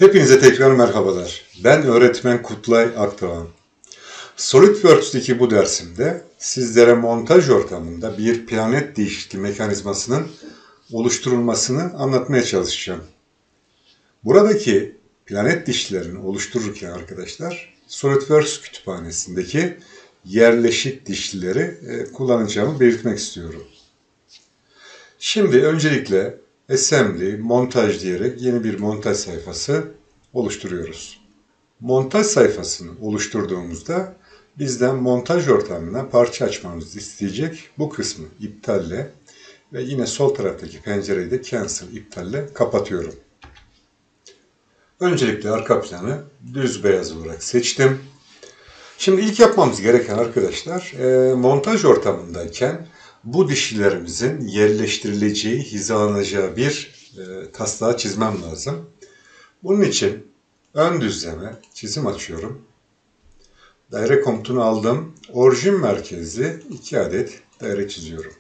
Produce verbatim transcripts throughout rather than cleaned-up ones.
Hepinize tekrar merhabalar. Ben öğretmen Kutlay Akdoğan. SolidWorks'teki bu dersimde sizlere montaj ortamında bir planet değişikliği mekanizmasının oluşturulmasını anlatmaya çalışacağım. Buradaki planet dişlerini oluştururken arkadaşlar SolidWorks kütüphanesindeki yerleşik dişlileri kullanacağımı belirtmek istiyorum. Şimdi öncelikle Assembly, montaj diyerek yeni bir montaj sayfası oluşturuyoruz. Montaj sayfasını oluşturduğumuzda bizden montaj ortamına parça açmamızı isteyecek. Bu kısmı iptalle ve yine sol taraftaki pencereyi de cancel iptalle kapatıyorum. Öncelikle arka planı düz beyaz olarak seçtim. Şimdi ilk yapmamız gereken arkadaşlar montaj ortamındayken bu dişlilerimizin yerleştirileceği, hizalanacağı bir e, taslağı çizmem lazım. Bunun için ön düzleme çizim açıyorum. Daire komutunu aldım. Orijin merkezli iki adet daire çiziyorum.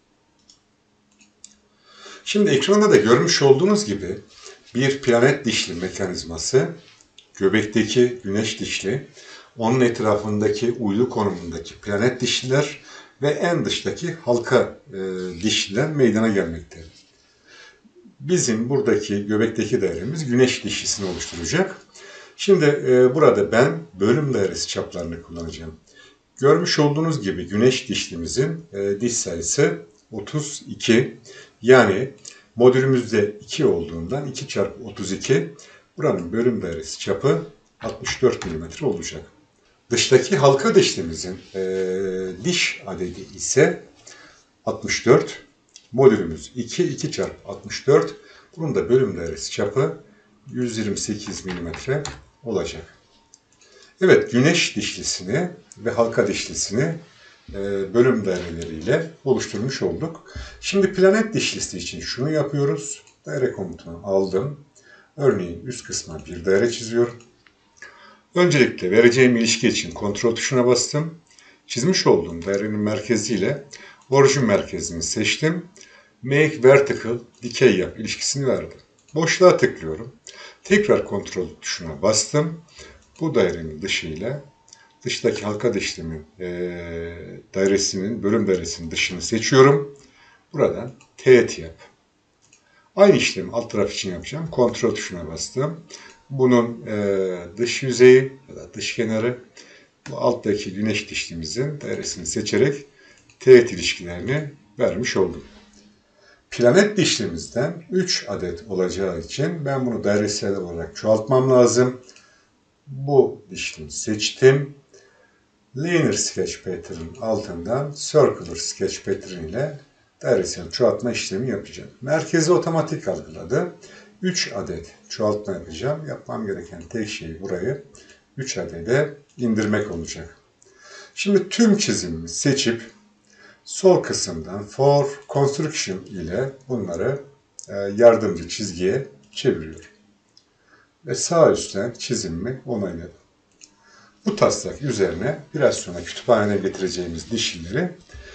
Şimdi ekranda da görmüş olduğunuz gibi bir planet dişli mekanizması, göbekteki güneş dişli, onun etrafındaki uydu konumundaki planet dişliler ve en dıştaki halka e, dişliler meydana gelmekte. Bizim buradaki göbekteki dairemiz güneş dişlisini oluşturacak. Şimdi e, burada ben bölüm dairesi çaplarını kullanacağım. Görmüş olduğunuz gibi güneş dişlimizin e, diş sayısı otuz iki. Yani modülümüzde iki olduğundan iki çarpı otuz iki. Buranın bölüm dairesi çapı altmış dört milimetre olacak. Dıştaki halka dişlimizin e, diş adedi ise altmış dört. Modülümüz iki, iki çarpı altmış dört. Bunun da bölüm dairesi çapı yüz yirmi sekiz milimetre olacak. Evet, güneş dişlisini ve halka dişlisini e, bölüm daireleriyle oluşturmuş olduk. Şimdi planet dişlisi için şunu yapıyoruz. Daire komutunu aldım. Örneğin üst kısma bir daire çiziyorum. Öncelikle vereceğim ilişki için kontrol tuşuna bastım. Çizmiş olduğum dairenin merkeziyle orijin merkezini seçtim. Make vertical, dikey yap ilişkisini verdim. Boşluğa tıklıyorum. Tekrar kontrol tuşuna bastım. Bu dairenin dışıyla dıştaki halka dişlimin e, dairesinin, bölüm dairesinin dışını seçiyorum. Buradan teğet yap. Aynı işlemi alt taraf için yapacağım. Kontrol tuşuna bastım. Bunun e, dış yüzeyi ya da dış kenarı bu alttaki güneş dişlimizin dairesini seçerek teğet ilişkilerini vermiş oldum. Planet dişlimizden üç adet olacağı için ben bunu dairesel olarak çoğaltmam lazım. Bu dişlimi seçtim. Linear Sketch Pattern altından Circular Sketch Pattern ile dairesel çoğaltma işlemi yapacağım. Merkezi otomatik algıladı. üç adet çoğaltma yapacağım. Yapmam gereken tek şey burayı üç adede indirmek olacak. Şimdi tüm çizimimi seçip sol kısımdan For Construction ile bunları yardımcı çizgiye çeviriyorum. Ve sağ üstten çizimimi onayladım. Bu taslak üzerine biraz sonra kütüphaneye getireceğimiz dişlileri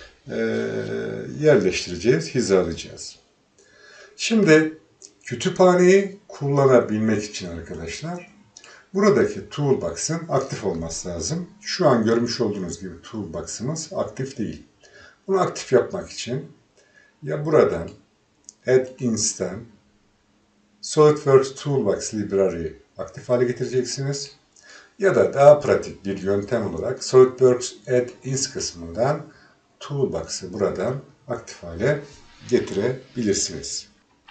yerleştireceğiz, hizalayacağız. Şimdi kütüphaneyi kullanabilmek için arkadaşlar buradaki toolbox'ın aktif olması lazım. Şu an görmüş olduğunuz gibi toolbox'ımız aktif değil. Bunu aktif yapmak için ya buradan Add In'den SolidWorks Toolbox Library aktif hale getireceksiniz. Ya da daha pratik bir yöntem olarak SolidWorks Add Ins kısmından Toolbox'ı buradan aktif hale getirebilirsiniz.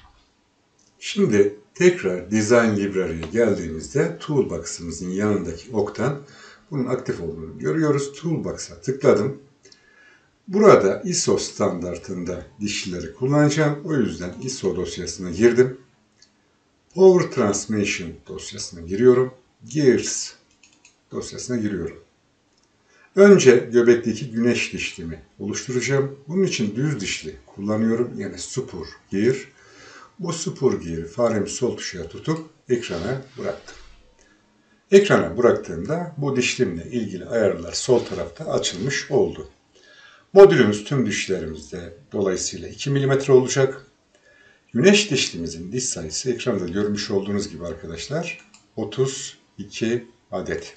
Şimdi tekrar Design Library'ye geldiğimizde Toolbox'ımızın yanındaki oktan bunun aktif olduğunu görüyoruz. Toolbox'a tıkladım. Burada I S O standartında dişlileri kullanacağım. O yüzden I S O dosyasına girdim. Power Transmission dosyasına giriyorum. Gears dosyasına giriyorum. Önce göbekteki güneş dişlimi oluşturacağım. Bunun için düz dişli kullanıyorum. Yani Super Gear. Bu Super Gear'ı faremi sol tuşuna tutup ekrana bıraktım. Ekrana bıraktığımda bu dişlimle ilgili ayarlar sol tarafta açılmış oldu. Modülümüz tüm dişlerimizde dolayısıyla iki milimetre olacak. Güneş dişlimizin diş sayısı ekranda görmüş olduğunuz gibi arkadaşlar otuz iki adet.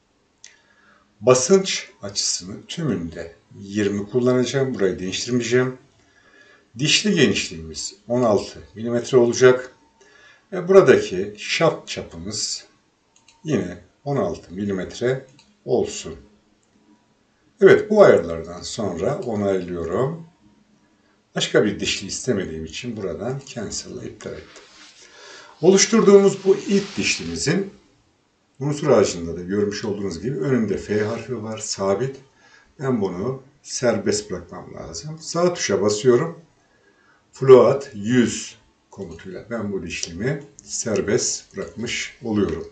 Basınç açısını tümünde yirmi kullanacağım. Burayı değiştirmeyeceğim. Dişli genişliğimiz on altı milimetre olacak. Ve buradaki şaft çapımız yine on altı milimetre olsun. Evet, bu ayarlardan sonra onaylıyorum. Başka bir dişli istemediğim için buradan cancel'la iptal ettim. Oluşturduğumuz bu ilk dişlimizin unsur ağacında da görmüş olduğunuz gibi önünde F harfi var, sabit. Ben bunu serbest bırakmam lazım. Sağ tuşa basıyorum. Float yüz komutuyla ben bu dişlimi serbest bırakmış oluyorum.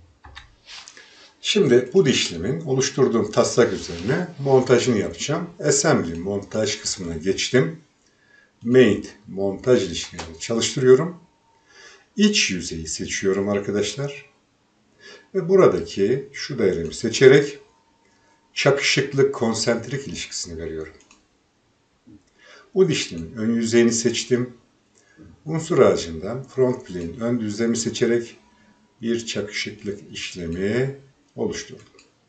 Şimdi bu dişlimin oluşturduğum taslak üzerine montajını yapacağım. Assembly montaj kısmına geçtim. Made montaj ilişkilerini çalıştırıyorum. İç yüzeyi seçiyorum arkadaşlar. Ve buradaki şu dairemi seçerek çakışıklık konsentrik ilişkisini veriyorum. Bu dişlimin ön yüzeyini seçtim. Unsur ağacından front plane ön düzlemi seçerek bir çakışıklık işlemi oluşturdum.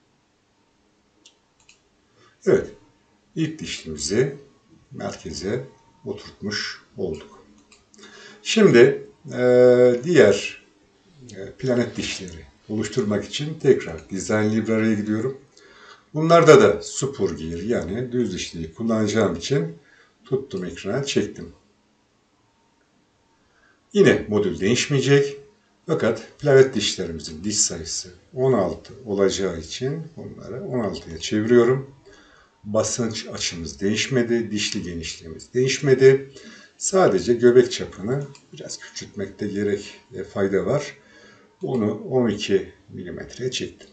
Evet, ilk dişlimizi merkeze oturtmuş olduk. Şimdi e, diğer e, planet dişleri oluşturmak için tekrar Design Library'e gidiyorum. Bunlarda da super gear yani düz dişliyi kullanacağım için tuttum ekrana çektim. Yine modül değişmeyecek. Fakat planet dişlerimizin diş sayısı on altı olacağı için bunları on altıya çeviriyorum. Basınç açımız değişmedi, dişli genişliğimiz değişmedi. Sadece göbek çapını biraz küçültmekte gerek ve fayda var. Bunu on iki milimetreye çektim.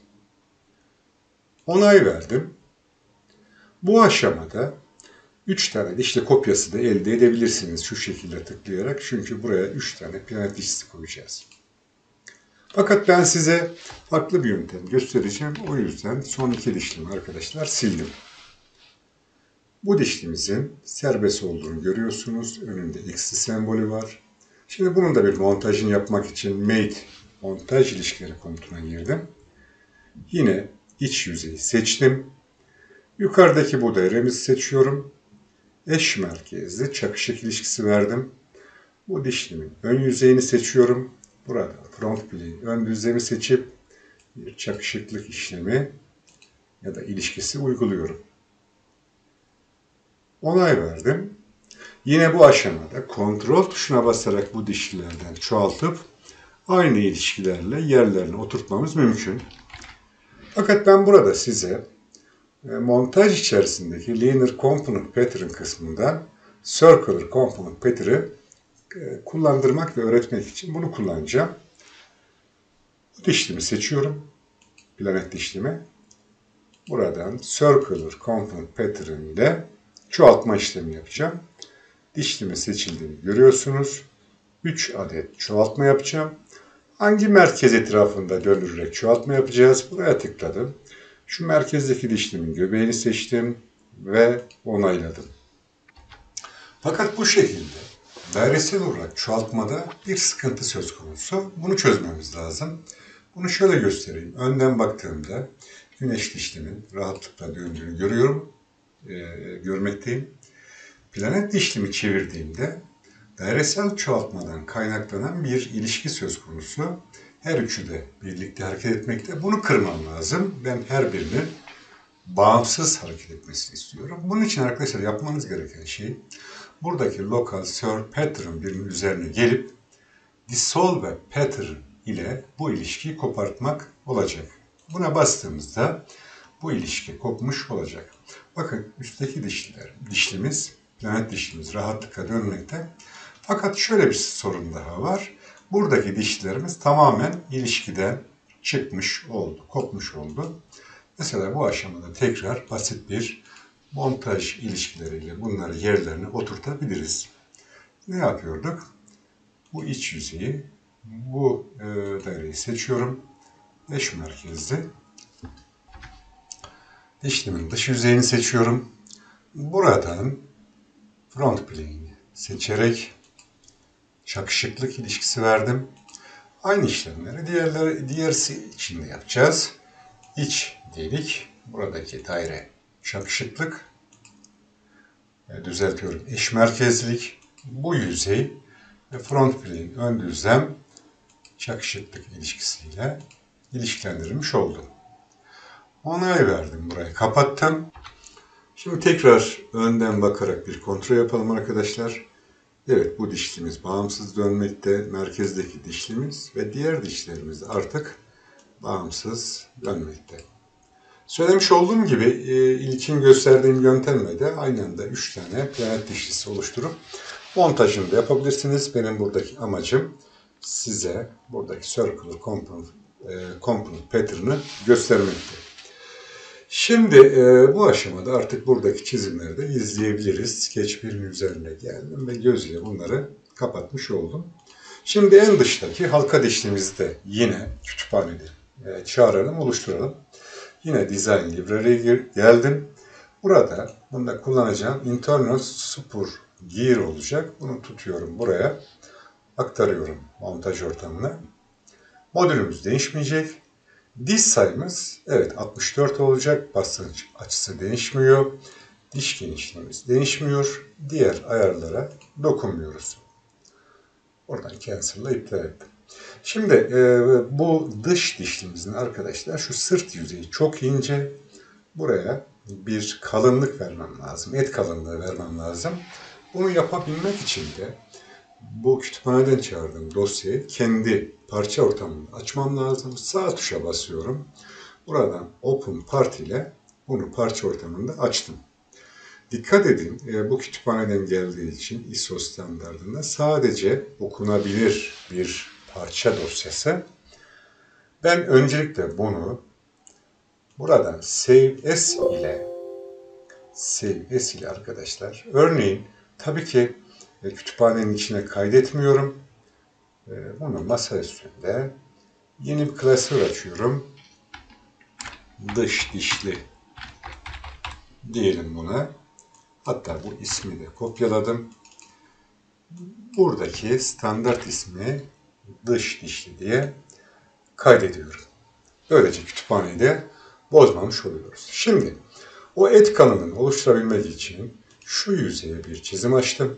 Onay verdim. Bu aşamada üç tane dişli kopyası da elde edebilirsiniz şu şekilde tıklayarak. Çünkü buraya üç tane planet dişlisi koyacağız. Fakat ben size farklı bir yöntem göstereceğim. O yüzden son iki dişlimi arkadaşlar sildim. Bu dişlimizin serbest olduğunu görüyorsunuz. Önünde eksi sembolü var. Şimdi bunun da bir montajını yapmak için Made montaj ilişkileri komutuna girdim. Yine iç yüzeyi seçtim. Yukarıdaki bu dairemizi seçiyorum. Eş merkezli çakışık ilişkisi verdim. Bu dişlimin ön yüzeyini seçiyorum. Burada front plane ön düzlemi seçip bir çakışıklık işlemi ya da ilişkisi uyguluyorum. Onay verdim. Yine bu aşamada kontrol tuşuna basarak bu dişlilerden çoğaltıp aynı ilişkilerle yerlerine oturtmamız mümkün. Fakat ben burada size montaj içerisindeki Linear Component Pattern kısmından Circular Component Pattern'ı kullandırmak ve öğretmek için bunu kullanacağım. Bu dişlimi seçiyorum. Planet dişlimi. Buradan Circular Component Pattern ile çoğaltma işlemi yapacağım. Dişlimi seçildiğini görüyorsunuz. üç adet çoğaltma yapacağım. Hangi merkez etrafında döndürerek çoğaltma yapacağız? Buraya tıkladım. Şu merkezdeki dişlimin göbeğini seçtim ve onayladım. Fakat bu şekilde dairesel olarak çoğaltmada bir sıkıntı söz konusu. Bunu çözmemiz lazım. Bunu şöyle göstereyim. Önden baktığımda güneş dişlimin rahatlıkla döndüğünü görüyorum. E, görmekteyim. Planet dişlimi çevirdiğimde dairesel çoğaltmadan kaynaklanan bir ilişki söz konusu. Her üçü de birlikte hareket etmekte. Bunu kırmam lazım. Ben her birinin bağımsız hareket etmesini istiyorum. Bunun için arkadaşlar yapmanız gereken şey buradaki Local Serve Pattern birinin üzerine gelip Dissolve Pattern ile bu ilişkiyi kopartmak olacak. Buna bastığımızda bu ilişki kopmuş olacak. Bakın üstteki dişliler, dişlimiz, planet dişlimiz rahatlıkla dönmekte. Fakat şöyle bir sorun daha var. Buradaki dişlilerimiz tamamen ilişkiden çıkmış oldu, kopmuş oldu. Mesela bu aşamada tekrar basit bir montaj ilişkileriyle bunları yerlerine oturtabiliriz. Ne yapıyorduk? Bu iç yüzeyi, bu e, daireyi seçiyorum. Eş merkezli. Dişlimin dış yüzeyini seçiyorum. Buradan front plane'i seçerek çakışıklık ilişkisi verdim. Aynı işlemleri diğerleri, diğerisi için de yapacağız. İç delik, buradaki daire çakışıklık, e, düzeltiyorum eş merkezlik, bu yüzey ve front plane ön düzlem çakışıklık ilişkisiyle ilişkilendirilmiş oldu. Onay verdim, burayı kapattım. Şimdi tekrar önden bakarak bir kontrol yapalım arkadaşlar. Evet, bu dişlimiz bağımsız dönmekte, merkezdeki dişlimiz ve diğer dişlerimiz artık bağımsız dönmekte. Söylemiş olduğum gibi ilkin gösterdiğim yöntemle de aynı anda üç tane planet dişlisi oluşturup montajını da yapabilirsiniz. Benim buradaki amacım size buradaki Circular Component, component Pattern'ı göstermekte. Şimdi e, bu aşamada artık buradaki çizimleri de izleyebiliriz. Sketch birin üzerine geldim ve gözle bunları kapatmış oldum. Şimdi en dıştaki halka dişlimizi de yine kütüphanede e, çağıralım, oluşturalım. Yine Design Library'e geldim. Burada bunda kullanacağım Internal Super Gear olacak. Bunu tutuyorum buraya. Aktarıyorum montaj ortamına. Modülümüz değişmeyecek. Diş sayımız evet altmış dört olacak. Basınç açısı değişmiyor. Diş genişliğimiz değişmiyor. Diğer ayarlara dokunmuyoruz. Oradan cancel'la iptal ettim. Şimdi e, bu dış dişlimizin arkadaşlar şu sırt yüzeyi çok ince. Buraya bir kalınlık vermem lazım. Et kalınlığı vermem lazım. Bunu yapabilmek için de bu kütüphaneden çağırdığım dosyayı kendi parça ortamını açmam lazım. Sağ tuşa basıyorum. Buradan Open Part ile bunu parça ortamında açtım. Dikkat edin, bu kütüphaneden geldiği için I S O standartında sadece okunabilir bir parça dosyası. Ben öncelikle bunu buradan Save As ile Save As ile arkadaşlar. Örneğin tabii ki kütüphanenin içine kaydetmiyorum. Bunu masa üstünde yeni bir klasör açıyorum. Dış dişli diyelim buna. Hatta bu ismi de kopyaladım. Buradaki standart ismi dış dişli diye kaydediyorum. Böylece kütüphaneyi de bozmamış oluyoruz. Şimdi o et kanalını oluşturabilmek için şu yüzeye bir çizim açtım.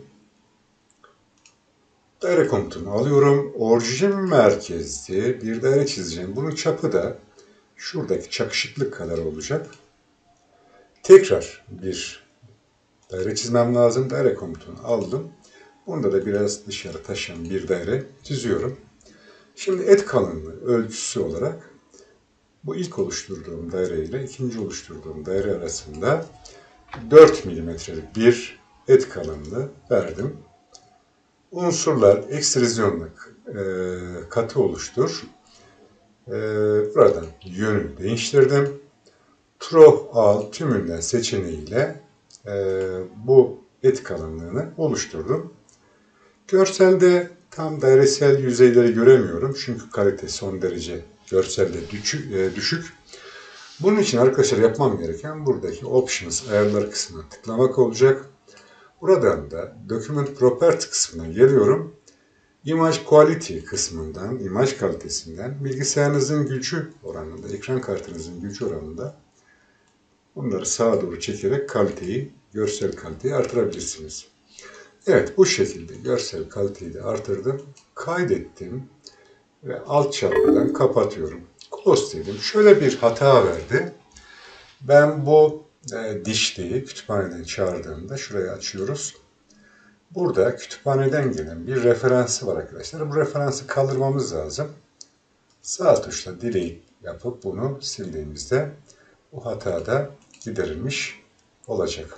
Daire komutunu alıyorum. Orijin merkezli bir daire çizeceğim. Bunun çapı da şuradaki çakışıklık kadar olacak. Tekrar bir daire çizmem lazım. Daire komutunu aldım. Bunda da biraz dışarı taşan bir daire çiziyorum. Şimdi et kalınlığı ölçüsü olarak bu ilk oluşturduğum daire ile ikinci oluşturduğum daire arasında dört milimetrelik bir et kalınlığı verdim. Unsurlar ekstrizyonluk e, katı oluştur. E, buradan yönü değiştirdim. Throw All tümünden seçeneğiyle e, bu et kalınlığını oluşturdum. Görselde tam dairesel yüzeyleri göremiyorum. Çünkü kalite son derece görselde düşük. E, düşük. Bunun için arkadaşlar yapmam gereken buradaki Options ayarlar kısmına tıklamak olacak. Buradan da Document Property kısmına geliyorum. Image Quality kısmından, imaj kalitesinden bilgisayarınızın gücü oranında, ekran kartınızın gücü oranında bunları sağa doğru çekerek kaliteyi, görsel kaliteyi artırabilirsiniz. Evet, bu şekilde görsel kaliteyi de artırdım. Kaydettim ve alt çapradan kapatıyorum. Close dedim. Şöyle bir hata verdi. Ben bu e, dişliği kütüphaneden çağırdığımda şurayı açıyoruz. Burada kütüphaneden gelen bir referansı var arkadaşlar. Bu referansı kaldırmamız lazım. Sağ tuşla delete yapıp bunu sildiğimizde bu hata da giderilmiş olacak.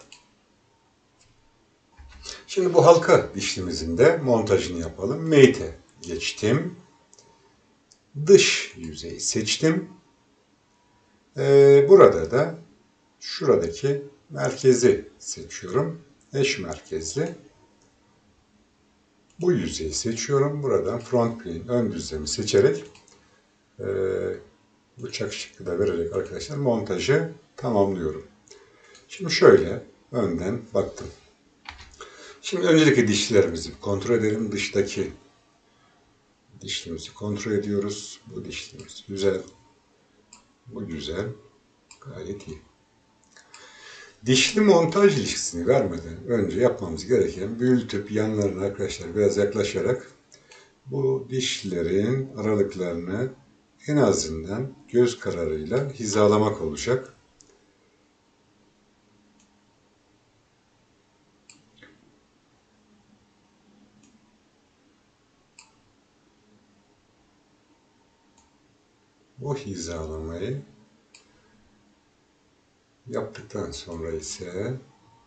Şimdi bu halka dişlimizin de montajını yapalım. Mate'e geçtim. Dış yüzeyi seçtim. Ee, burada da şuradaki merkezi seçiyorum. Eş merkezli. Bu yüzeyi seçiyorum. Buradan front plane ön düzlemi seçerek e, bu çakışıklığı da vererek arkadaşlar montajı tamamlıyorum. Şimdi şöyle önden baktım. Şimdi öncelikle dişlerimizi kontrol edelim. Dıştaki Dişlimizi kontrol ediyoruz. Bu dişlimiz güzel. Bu güzel. Gayet iyi. Dişli montaj ilişkisini vermeden önce yapmamız gereken büyütüp yanlarına arkadaşlar biraz yaklaşarak bu dişlerin aralıklarını en azından göz kararıyla hizalamak olacak. Bu hizalamayı yaptıktan sonra ise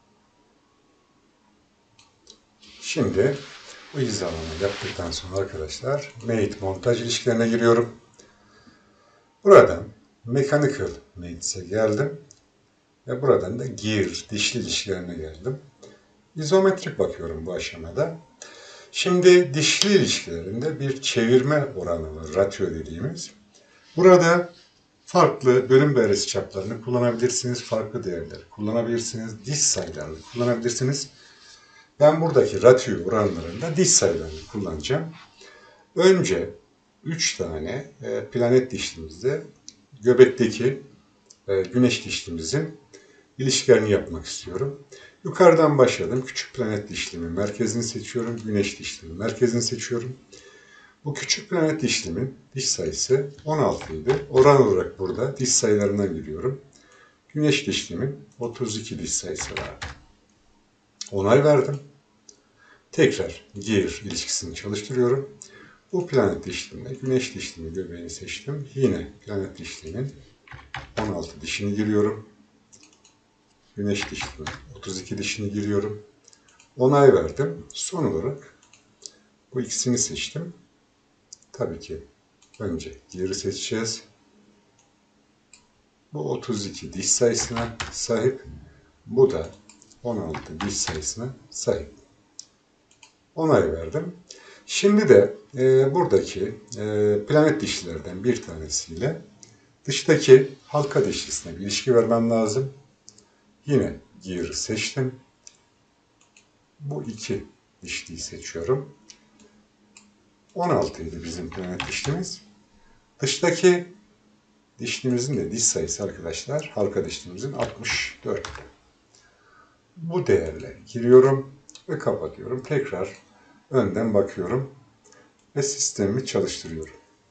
şimdi bu hizalamayı yaptıktan sonra arkadaşlar mate montaj ilişkilerine giriyorum. Buradan mechanical mates'e geldim ve buradan da gear dişli ilişkilerine geldim. İzometrik bakıyorum bu aşamada. Şimdi dişli ilişkilerinde bir çevirme oranı var, ratio dediğimiz. Burada farklı bölüm dairesi çaplarını kullanabilirsiniz, farklı değerleri kullanabilirsiniz, diş sayılarını kullanabilirsiniz. Ben buradaki ratio oranlarında diş sayılarını kullanacağım. Önce üç tane planet dişlimizde göbekteki güneş dişlimizin ilişkilerini yapmak istiyorum. Yukarıdan başladım. Küçük planet dişlimin merkezini seçiyorum. Güneş dişlimin merkezini seçiyorum. Bu küçük planet dişlimin diş sayısı on altı idi. Oran olarak burada diş sayılarından giriyorum. Güneş dişlimin otuz iki diş sayısı vardı. Onay verdim. Tekrar gear ilişkisini çalıştırıyorum. Bu planet dişlimle güneş dişlimi göbeğini seçtim. Yine planet dişlimin on altı dişini giriyorum. Güneş dişlimi otuz iki dişini giriyorum. Onay verdim. Son olarak bu ikisini seçtim. Tabii ki önce gear'ı seçeceğiz. Bu otuz iki diş sayısına sahip. Bu da on altı diş sayısına sahip. Onay verdim. Şimdi de e, buradaki e, planet dişlilerden bir tanesiyle dıştaki halka dişlisine bir ilişki vermem lazım. Yine gear'ı seçtim. Bu iki dişliyi seçiyorum. on altı idi bizim planet dişlimiz. Dıştaki dişlimizin de diş sayısı arkadaşlar halka dişlimizin altmış dört. Bu değerleri giriyorum ve kapatıyorum. Tekrar önden bakıyorum ve sistemimi çalıştırıyorum.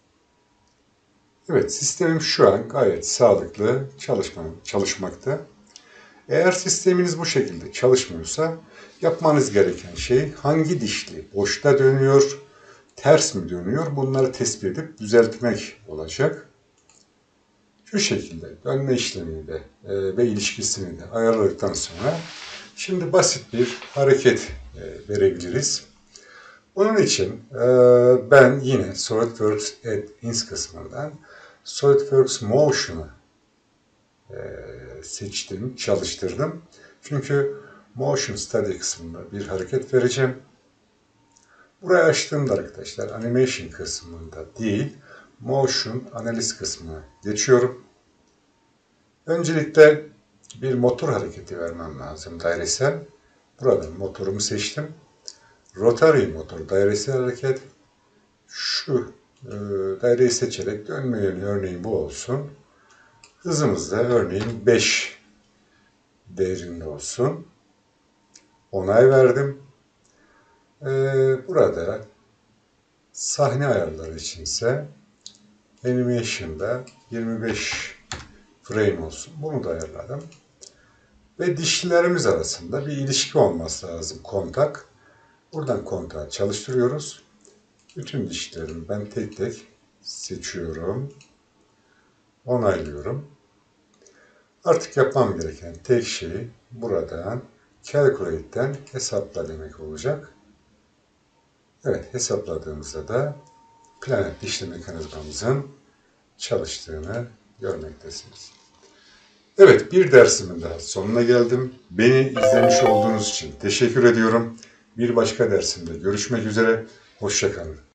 Evet, sistemim şu an gayet sağlıklı çalışma, çalışmakta. Eğer sisteminiz bu şekilde çalışmıyorsa yapmanız gereken şey hangi dişli boşta dönüyor, ters mi dönüyor bunları tespit edip düzeltmek olacak. Şu şekilde dönme işlemini de e, ve ilişkisini de ayarladıktan sonra şimdi basit bir hareket e, verebiliriz. Onun için e, ben yine SolidWorks Add-ins kısmından SolidWorks Motion'u e, seçtim, çalıştırdım. Çünkü Motion Study kısmında bir hareket vereceğim. Burayı açtığımda arkadaşlar Animation kısmında değil, Motion Analiz kısmına geçiyorum. Öncelikle bir motor hareketi vermem lazım dairesel. Buradan motorumu seçtim. Rotary motor dairesel hareket. Şu e, daireyi seçerek dönme yönü örneğin bu olsun. Hızımız da örneğin beş değerinde olsun. Onay verdim. E, burada sahne ayarları içinse Animation'da yirmi beş frame olsun. Bunu da ayarladım. Ve dişlilerimiz arasında bir ilişki olması lazım. Kontak. Buradan kontağı çalıştırıyoruz. Bütün dişlerimi ben tek tek seçiyorum. Onaylıyorum. Artık yapmam gereken tek şey buradan Calculate'den hesapla demek olacak. Evet, hesapladığımızda da planet dişli mekanizmamızın çalıştığını görmektesiniz. Evet, bir dersimin daha sonuna geldim. Beni izlemiş olduğunuz için teşekkür ediyorum. Bir başka dersimde görüşmek üzere. Hoşça kalın.